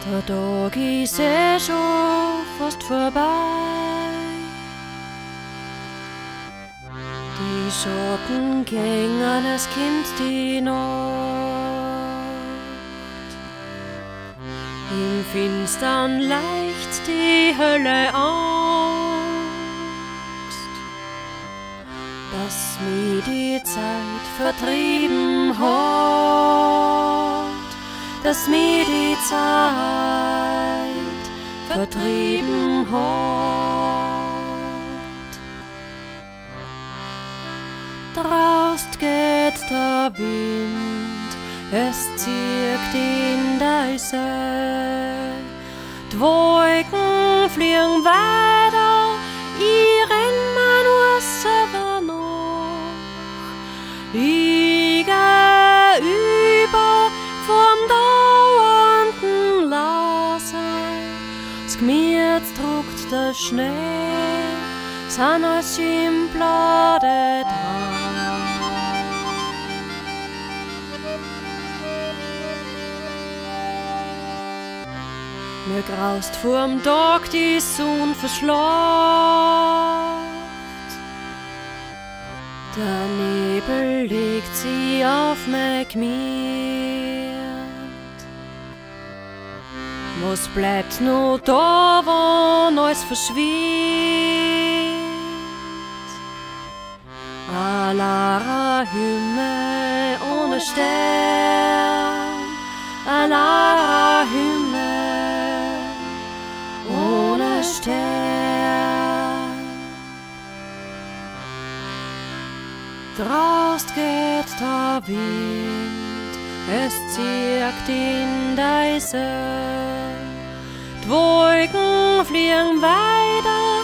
Der Tag ist schon fast vorbei. Die Schatten gängen, es kommt die Nacht. Im Finstern leicht die Hölle Angst, dass mir die Zeit vertrieben hat, dass mir die Zeit vertrieben hat. Draust geht der Wind, es zieht in die See. Die Wolken fliegen weiter, ich renn mir nur selber nach. Ich geh über vom dauernden Lassen. Das Gemüt druckt der Schnee, sind als Schimplade dran. Mir graust vorm Tag die Sonne verschlaft. Der Nebel legt sie auf mein Gemüt. Was bleibt nur da, wann alles verschwindet? Alarer Himmel ohne Stern, alarer Himmel ohne Stern. Draust geht der Wind, es zieht in die See. Die Wolken fliegen weiter,